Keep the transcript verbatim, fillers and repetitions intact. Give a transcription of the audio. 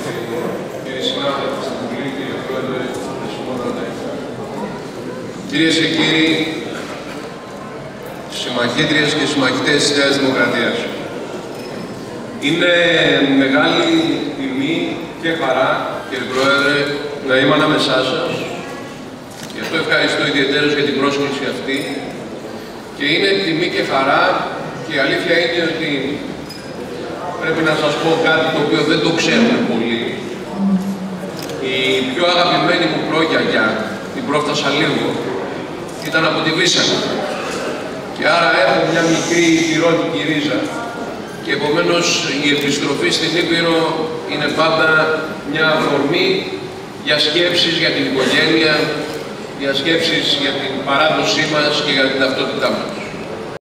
κύριοι συνάδελφοι στην Βουλή, κύριε Πρόεδρε, κυρίες και κύριοι, συμμαχήτριες και συμμαχητές της Νέας Δημοκρατίας. Είναι μεγάλη τιμή και χαρά, κύριε Πρόεδρε, να είμαι ανάμεσά σας. Γι' αυτό ευχαριστώ ιδιαιτέρως για την πρόσκληση αυτή. Και είναι τιμή και χαρά, και η αλήθεια είναι ότι πρέπει να σας πω κάτι το οποίο δεν το ξέρουμε πολύ. Η πιο αγαπημένη μου προγιαγιά, την πρόφτασα λίγο, ήταν από τη Βύσσαλα. Και άρα έχω μια μικρή ηπειρώτικη ρίζα. Και επομένως η επιστροφή στην Ήπειρο είναι πάντα μια αφορμή για σκέψεις για την οικογένεια, για σκέψεις για την παράδοσή μας και για την ταυτότητά μας.